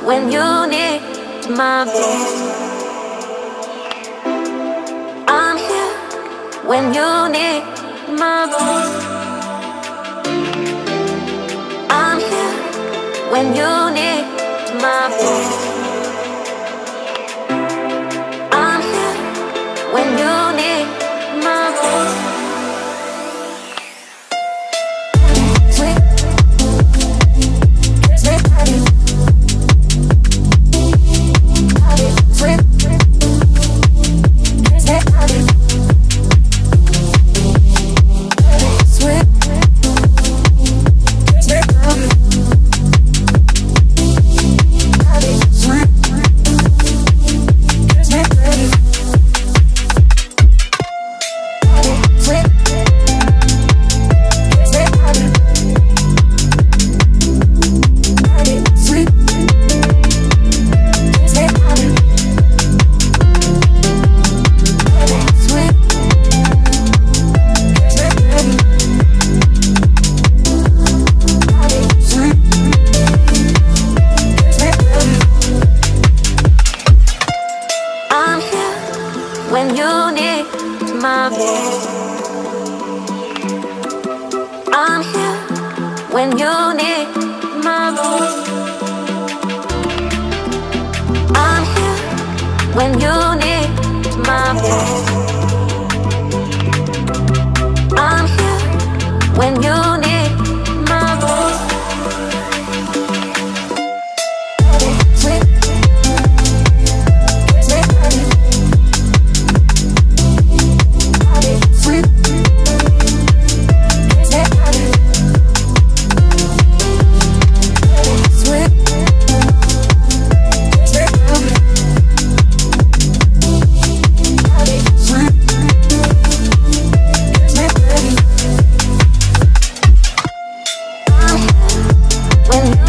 when you need my voice. I'm here when you need my voice. I'm here when you need my voice. I'm here when you need my voice. When you need my voice, I'm here. When you need my voice, I'm here. When you need my voice, I'm here. When you need my voice. When